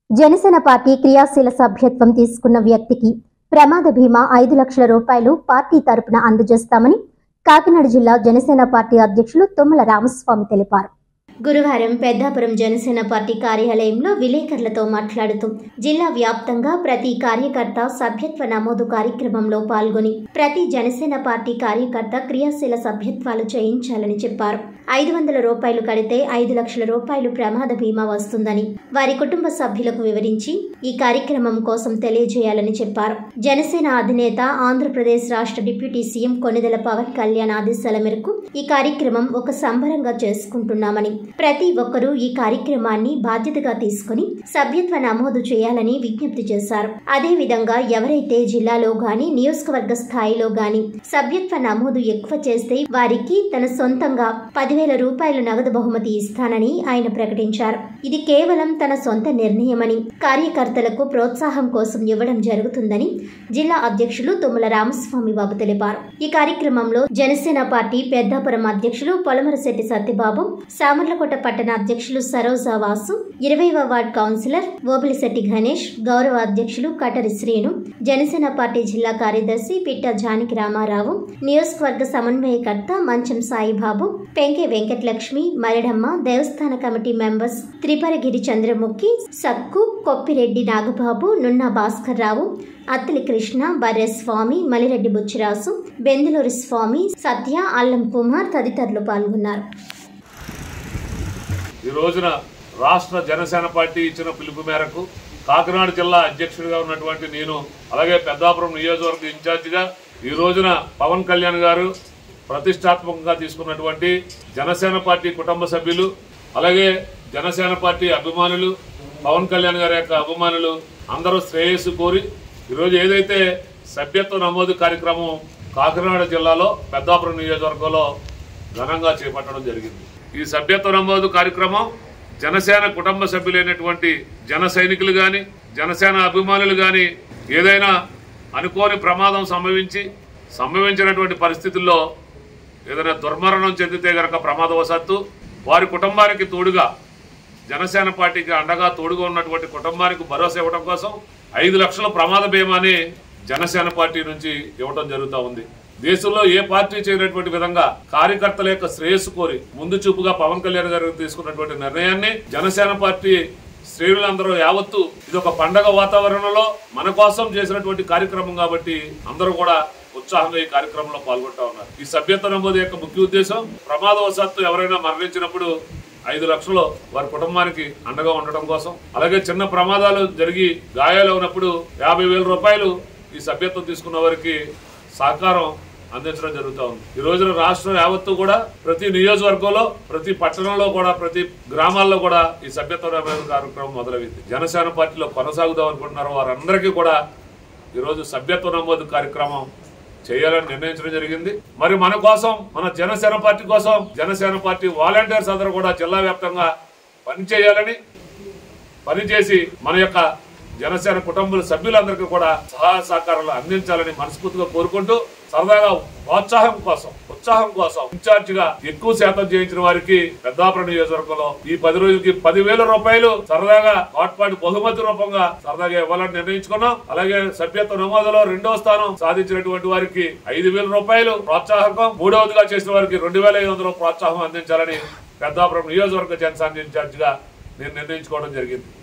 Janasena party క్రియాశీల సభ్యత్వం తీసుకున్న వ్యక్తికి ప్రమాద బీమా 5 లక్షల రూపాయలు పార్టీ తరపున అందజేస్తామని కాకినాడ జిల్లా జనసేన పార్టీ అధ్యక్షులు తుమ్మల రామస్వామి తెలిపారు. గురువారం పెద్దాపురం జనసేన పార్టీ కార్యాలయంలో విలేకరులతో మాట్లాడుతూ జిల్లా వ్యాప్తంగా ప్రతి కార్యకర్త సభ్యత్వ నమోదు కార్యక్రమంలో పాల్గొని ప్రతి జనసేన పార్టీ కార్యకర్త క్రియాశీల సభ్యత్వాలు చేయించాలని చెప్పారు. 500 రూపాయలు కడితే 5 లక్షల రూపాయలు ప్రమాద బీమా వస్తుందని వారి కుటుంబ సభ్యులకు వివరించి ఈ కార్యక్రమం కోసం తెలియజేయాలని చెప్పారు. జనసేన అధినేత ఆంధ్రప్రదేశ్ రాష్ట్ర డిప్యూటీ సీఎం కొణిదెల పవన్ కళ్యాణ్ ఆదేశాల మేరకు ఈ కార్యక్రమం ఒక సంబరంగా చేసుకుంటున్నామని ప్రతి ఒక్కరూ ఈ కార్యక్రమాన్ని బాధ్యతగా తీసుకుని సభ్యత్వ నమోదు చేయాలని విజ్ఞప్తి చేశారు. అదేవిధంగా ఎవరైతే జిల్లాలో గాని నియోజకవర్గ స్థాయిలో గాని సభ్యత్వ నమోదు ఎక్కువ చేస్తే వారికి తన సొంతంగా 10,000 రూపాయలు నగదు బహుమతి ఇస్తానని ఆయన ప్రకటించారు. ఇది కేవలం తన సొంత నిర్ణయమని కార్యకర్తలకు ప్రోత్సాహం కోసం ఇవ్వడం జరుగుతుందని జిల్లా అధ్యక్షులు తుమ్మల రామస్వామి బాబు తెలిపారు. ఈ కార్యక్రమంలో జనసేన పార్టీ పెద్దాపురం అధ్యక్షులు పొలమరశెట్టి సత్యబాబు, సామర్లకోట పట్టణ అధ్యక్షులు సరోజా వాసు, 20వ వార్డ్ కౌన్సిలర్ ఓబిలిశెట్టి గణేష్, గౌరవ అధ్యక్షులు కటరి శ్రీను, జనసేన పార్టీ జిల్లా కార్యదర్శి పిట్ట జానకి రామారావు, నియోజకవర్గ సమన్వయకర్త మంచం సాయిబాబు, పెంకే వెంకటలక్ష్మి, మరిడమ్మ, దేవస్థాన కమిటీ మెంబర్స్ త్రిపరగిరి చంద్రముఖి, సక్కు, కొప్పిరెడ్డి నాగబాబు, నున్నా భాస్కర్ రావు, అత్తిలి కృష్ణ, బర్రెస్వామి, మలిరెడ్డి బుచ్చిరాసు, బెందులూరి స్వామి, సత్య, అల్లం కుమార్ తదితరులు పాల్గొన్నారు. ఈ రోజున రాష్ట్ర జనసేన పార్టీ ఇచ్చిన పిలుపు మేరకు కాకినాడ జిల్లా అధ్యక్షుడిగా ఉన్నటువంటి నేను, అలాగే పెద్దాపురం నియోజకవర్గ ఇన్ఛార్జిగా ఈ రోజున పవన్ కళ్యాణ్ గారు ప్రతిష్టాత్మకంగా తీసుకున్నటువంటి జనసేన పార్టీ కుటుంబ సభ్యులు, అలాగే జనసేన పార్టీ అభిమానులు, పవన్ కళ్యాణ్ గారి యొక్క అభిమానులు అందరూ శ్రేయస్సు కోరి ఈరోజు ఏదైతే సభ్యత్వ నమోదు కార్యక్రమం కాకినాడ జిల్లాలో పెద్దాపురం నియోజకవర్గంలో ఘనంగా చేపట్టడం జరిగింది. ఈ సభ్యత్వ నమోదు కార్యక్రమం జనసేన కుటుంబ సభ్యులైనటువంటి జన సైనికులు కానీ, జనసేన అభిమానులు కానీ ఏదైనా అనుకోని ప్రమాదం సంభవించినటువంటి పరిస్థితుల్లో ఏదైనా దుర్మరణం చెందితే గనక ప్రమాదవశాత్తు వారి కుటుంబానికి తోడుగా, జనసేన పార్టీకి అండగా తోడుగా ఉన్నటువంటి కుటుంబానికి భరోసా ఇవ్వడం కోసం 5 లక్షల ప్రమాద బీమాని జనసేన పార్టీ నుంచి ఇవ్వడం జరుగుతూ ఉంది. దేశంలో ఏ పార్టీ చేయనటువంటి విధంగా కార్యకర్తల యొక్క శ్రేయస్సు కోరి ముందు చూపుగా పవన్ కళ్యాణ్ గారు తీసుకున్నటువంటి నిర్ణయాన్ని జనసేన పార్టీ శ్రేణులందరూ యావత్తు ఇది ఒక పండగ వాతావరణంలో మన కోసం చేసినటువంటి కార్యక్రమం కాబట్టి అందరూ కూడా ఉత్సాహంగా ఈ కార్యక్రమంలో పాల్గొంటా ఉన్నారు. ఈ సభ్యత్వ నమోదు యొక్క ముఖ్య ఉద్దేశం ప్రమాదవశాత్తు ఎవరైనా మరణించినప్పుడు 5 లక్షలు వారి కుటుంబానికి అండగా ఉండడం కోసం, అలాగే చిన్న ప్రమాదాలు జరిగి గాయాలు ఉన్నప్పుడు 50,000 రూపాయలు ఈ సభ్యత్వం తీసుకున్న వారికి సహకారం అందించడం జరుగుతూ ఉంది. ఈ రోజున రాష్ట్రం యావత్తు కూడా ప్రతి నియోజకవర్గంలో, ప్రతి పట్టణంలో కూడా, ప్రతి గ్రామాల్లో కూడా ఈ సభ్యత్వ నమోదు కార్యక్రమం మొదలైంది. జనసేన పార్టీలో కొనసాగుదాం అనుకుంటున్నారు వారందరికీ కూడా ఈరోజు సభ్యత్వ నమోదు కార్యక్రమం చేయాలని నిర్ణయించడం జరిగింది. మరి మన కోసం, మన జనసేన పార్టీ కోసం జనసేన పార్టీ వాలంటీర్స్ అందరూ కూడా జిల్లా వ్యాప్తంగా పనిచేసి మన యొక్క జనసేన కుటుంబ సభ్యులందరికీ కూడా సహాయ సహకారాలు అందించాలని మనస్ఫూర్తిగా కోరుకుంటూ, సరదాగా ఉత్సాహం కోసం ఇన్ఛార్జిగా ఎక్కువ శాతం చేయించిన వారికి పెద్దాపురం నియోజకవర్గంలో ఈ 10 రోజులకి 10,000 రూపాయలు సరదాగా వాట్పాటి బహుమతి రూపంగా సరదాగా ఇవ్వాలని నిర్ణయించుకున్నాం. అలాగే సభ్యత్వ నమోదులో 2వ స్థానం సాధించినటువంటి వారికి 5,000 రూపాయలు ప్రోత్సాహకం, 3వదిగా చేసిన వారికి 2,500 ప్రోత్సాహం అందించాలని పెద్దాపురం నియోజకవర్గ జనసేన ఇన్ఛార్జిగా నేను నిర్ణయించుకోవడం జరిగింది.